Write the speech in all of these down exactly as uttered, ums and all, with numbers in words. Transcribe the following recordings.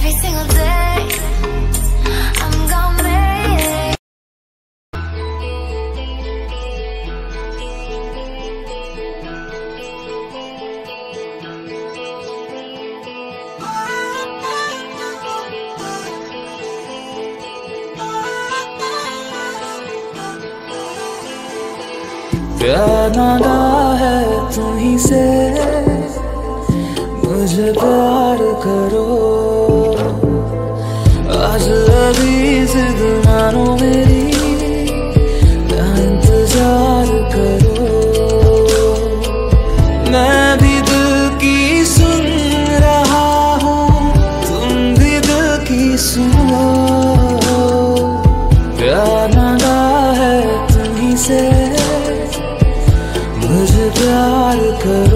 every single day. I'm gonna make it. प्यार नादा है तुम्हीं से, मुझे प्यार करो। आज अभी जिद मानो मेरी, ना इंतजार करो। मैं भी दिल की सुन रहा हूँ, तुम भी दिल की सुनो। प्यार नादा है तुम्हीं से, मुझे प्यार करो।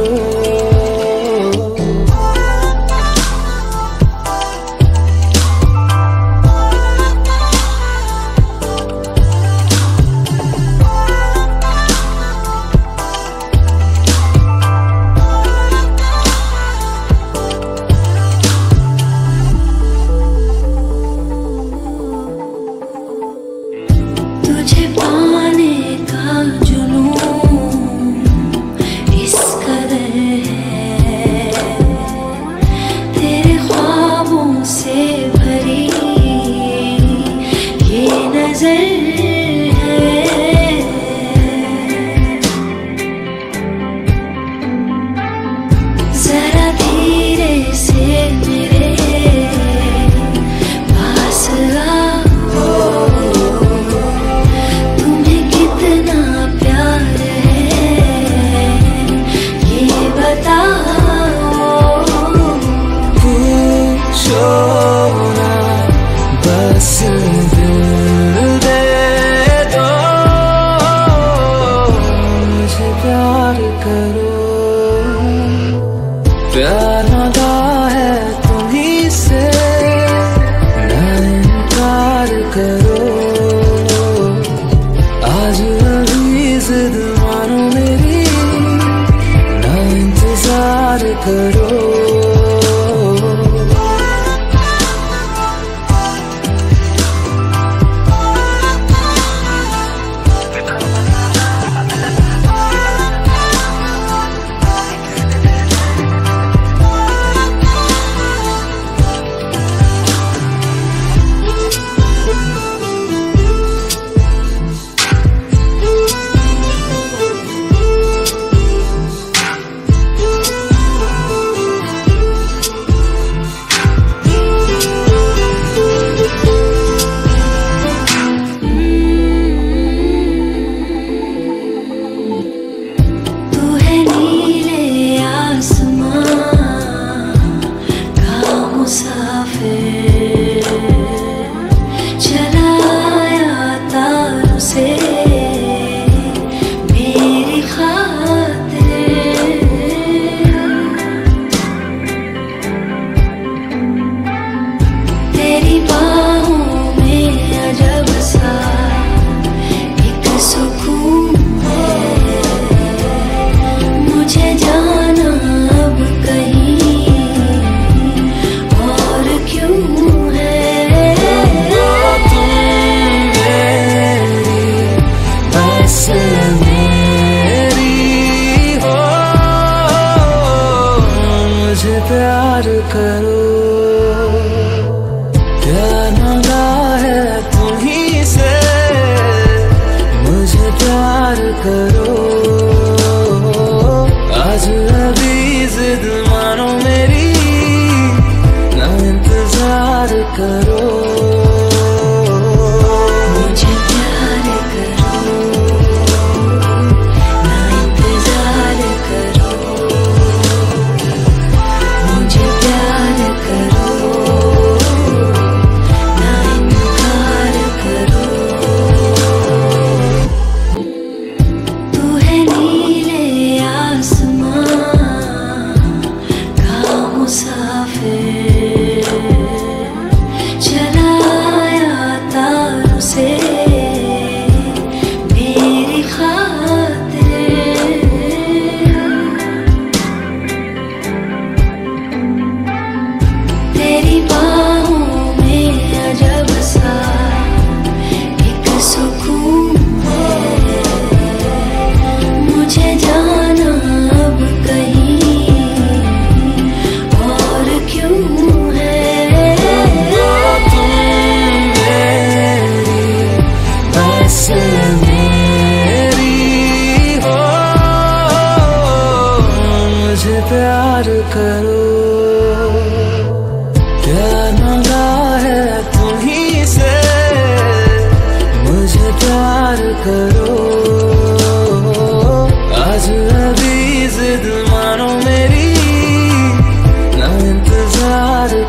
तुझे पाने का जुनून इस कदर है, तेरे ख्वाबों से भरी ये नजर है। जरा धीरे से मेरे पास आओ, तुम्हें कितना प्यार है ये बताओ। पूछो ना बस दिल दे दो, मुझे प्यार करो। प्यार नादा है तुम्हीं से, ना इनकार करो। आज अभी जिद मानो मेरी, ना इंतजार करो। प्यार करो। प्यार मांगा है तुम्हीं से, मुझे प्यार करो। आज अभी जिद मानो मेरी, ना इंतजार करो। मुझे प्यार करो, ना इंतजार करो। मुझे प्यार करो, ना इनकार करो। तू है नीले आसमां का मुसाफिर, चलाया तारों से मेरी खातिर। तेरी बाहों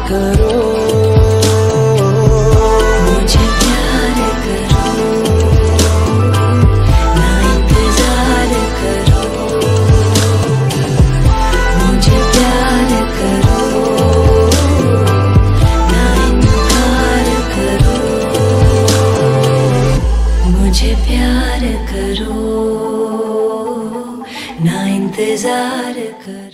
करो, मुझे प्यार करो, ना इंतजार करो, मुझे प्यार करो, ना इनकार करो, मुझे प्यार करो, ना इंतजार करो।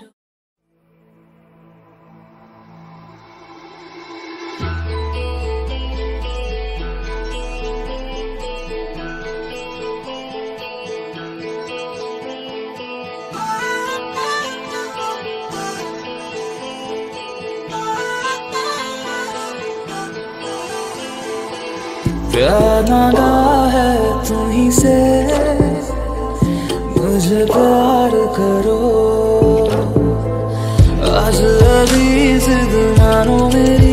प्यार नादा है तुम्हीं से, मुझे प्यार करो, आज अभी जिद मानो मेरी।